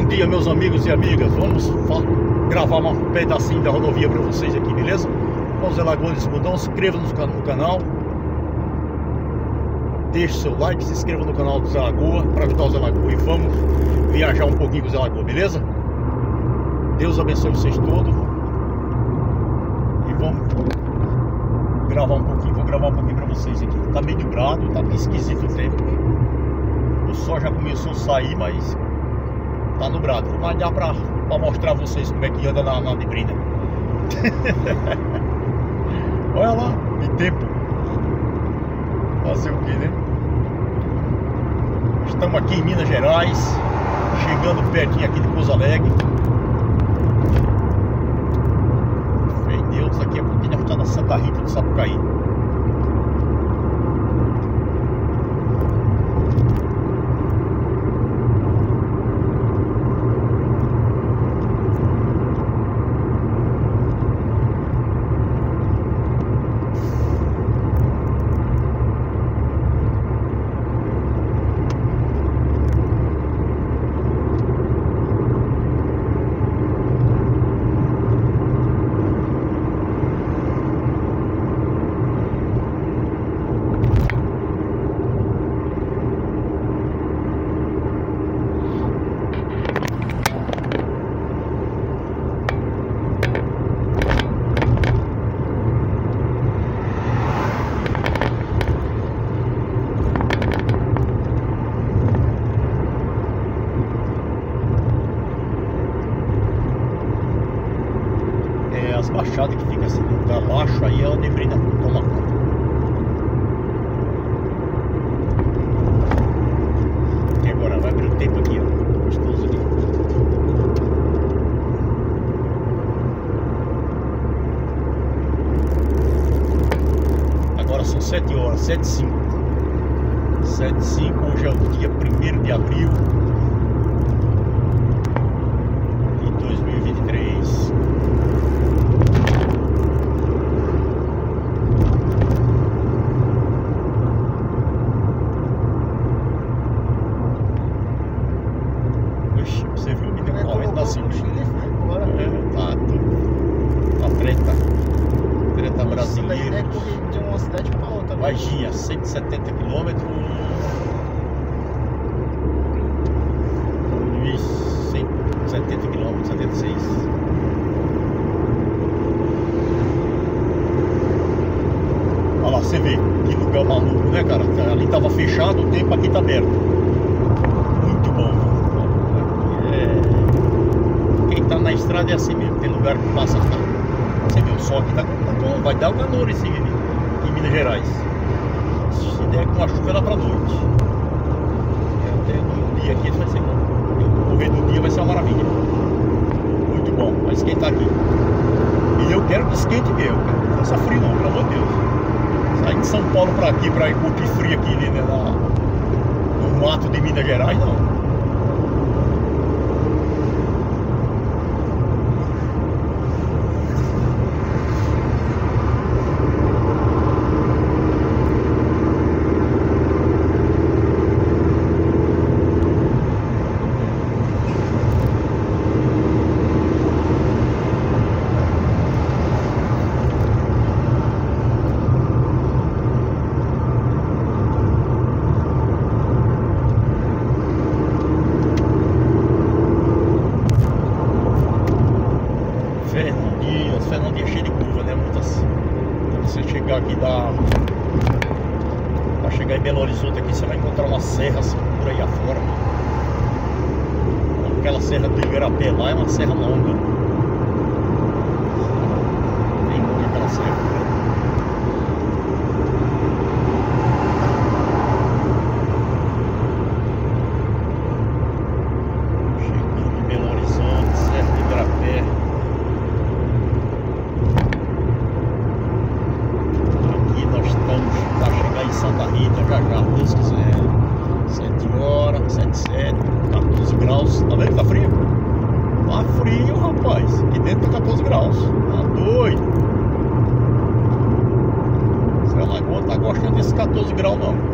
dia, meus amigos e amigas. Vamos gravar um pedacinho da rodovia para vocês aqui, beleza? Vamos Zé Lagoa de Escudão. Se inscreva no canal, deixe seu like, se inscreva no canal do Zé Lagoa para ajudar o Zé Lagoa. E vamos viajar um pouquinho com o Zé Lagoa, beleza? Deus abençoe vocês todos. E vamos gravar um pouquinho. Vou gravar um pouquinho para vocês aqui. Tá meio nublado, tá meio esquisito o tempo. O sol já começou a sair, mas tá nublado. Vou malhar pra mostrar a vocês como é que anda na neblina. Olha lá, que tempo. Fazer o que, né? Estamos aqui em Minas Gerais, chegando pertinho aqui de Pouso Alegre. Fé em Deus, aqui é porque nós estamos na Santa Rita do Sapucaí. As baixadas que fica assim, lugar baixo, aí a neblina toma conta. E agora vai abrir o tempo aqui, ó, gostoso ali. Agora são 7 horas, 7h05. 7h05, hoje é o dia 1º de abril de 2023. Você viu, me deu um aumento da cincha. Tá tudo. A treta brasileira. De uma cidade para outra. Varginha, 170 km. 170 km, 76. Olha lá, você vê que lugar maluco, né, cara? Ali tava fechado, o tempo aqui tá aberto. Muito bom. Quem tá na estrada é assim mesmo, tem lugar que passa, tá? Você vê, o sol aqui tá bom, vai dar o calor esse aqui em Minas Gerais. Se der com a chuva lá pra noite. Até no dia aqui vai ser bom. O correr do dia vai ser uma maravilha. Muito bom, vai esquentar aqui. E eu quero que esquente mesmo, cara. Não faça frio não, pelo amor de Deus. Sair de São Paulo pra aqui, pra ir curtir frio aqui, né, no mato de Minas Gerais, não. Fernandinha é cheia de curva, né? Muitas. Então você chegar aqui pra chegar em Belo Horizonte aqui, você vai encontrar uma serra assim por aí afora. Aquela serra do Igarapé lá é uma serra longa. Bem longa aquela serra, né? Chegando em Belo Horizonte, serra do Igarapé. Para chegar em Santa Rita já, Deus quiser. 7 horas, 7, 14 graus. Tá vendo que tá frio? Tá frio, rapaz. Aqui dentro tá 14 graus. Tá doido. Zé Lagoa tá gostando desses 14 graus não.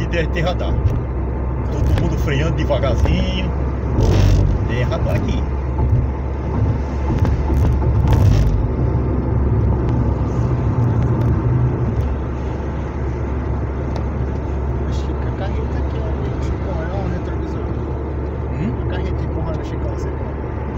tem radar. Todo mundo freando devagarzinho. Tem radar aqui. Acho que a carreta aqui, ó, Chico, é um retrovisor. A carreta empurrando o Chicão, você viu?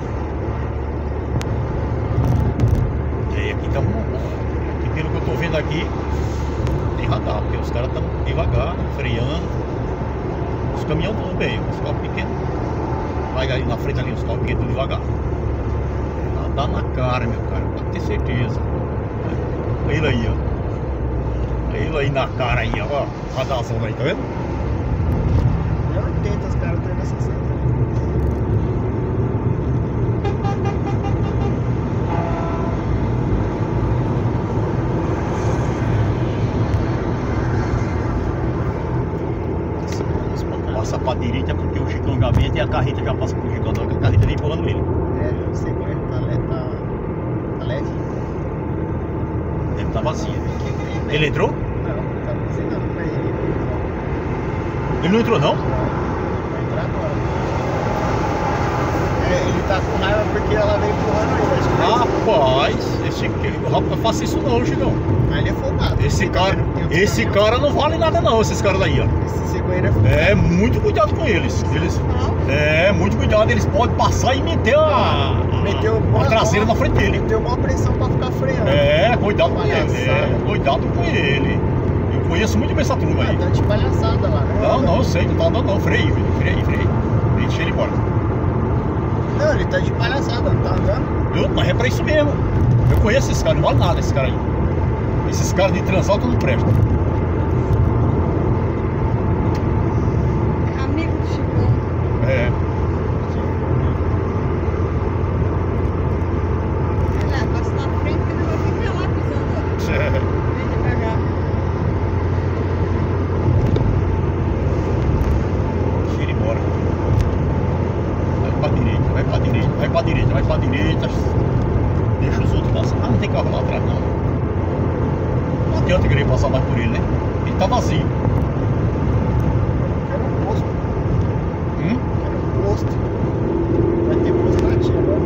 E aqui tá aqui, pelo que eu tô vendo aqui, tem radar, porque os caras estão devagar, freando. Os caminhões tudo bem, os carros pequenos. Vai ali na frente ali, os carros pequenos tudo devagar. Tá na cara, meu cara, pode ter certeza. Ele aí, ó. Ele aí na cara aí, ó. Radarzão aí, tá vendo? Eu 80 os caras 360. Passa pra direita porque o Chicão gabenta e a carreta já passa pro Chicão, não, a carreta vem empurrando ele. É, o seguro tá leve. Deve tá vazia. Ele entrou? Não, tá buzinando pra ele. Ele não entrou não? Vai entrar agora. É, ele tá com raiva porque ela veio empurrando ele, acho que Rapaz, rapaz, faça isso não, Chicão. mas ele é folgado. Esse cara não vale nada não, esses caras daí, ó. Esse seguro é folgado. É, muito cuidado com eles. Muito cuidado, eles podem passar e meter a traseira na frente dele. Meteu uma pressão pra ficar freando. É, cuidado com ele. Palhaçada. Cuidado com ele. Eu conheço muito bem essa turma aí. Tá de palhaçada lá, né? Não, eu sei, não tá andando não. Freio, freio. Deixa ele embora. Não, ele tá de palhaçada, não tá andando? Mas é pra isso mesmo. Eu conheço esses caras, não vale nada esse cara aí. Esses caras de transalto não prestam. É amigo do Chicão. É. Olha lá, passa na frente que ele vai ficar lá pisando. Vem devagar. Deixa ele embora. Vai pra direita, vai pra direita, vai pra direita, vai pra direita. Deixa os outros passar. Ah, não tem carro lá atrás não. Não adianta querer passar mais por ele, né? Ele tá vazio. Quero um posto. Hum? Quero um posto. Vai ter posto na tia agora.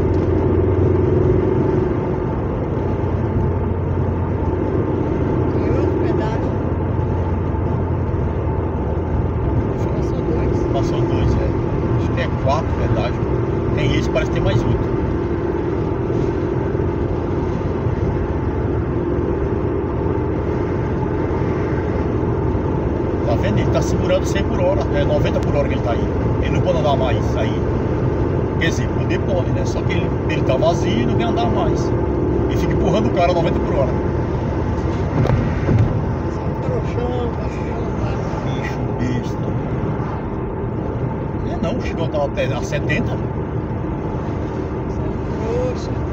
E outro pedágio. Passou dois. Passou dois, é. Acho que é 4 pedágios. Tem esse, parece que tem mais 8. Tá vendo? Ele tá segurando 100 por hora, é 90 por hora que ele tá aí. Ele não pode andar mais aí. Quer dizer, poder pode, né? Só que ele tá vazio e não quer andar mais. E fica empurrando o cara a 90 por hora. Trouxão, passando lá. Bicho besta. Não é não, o Chicão tá até a 70. Trouxa.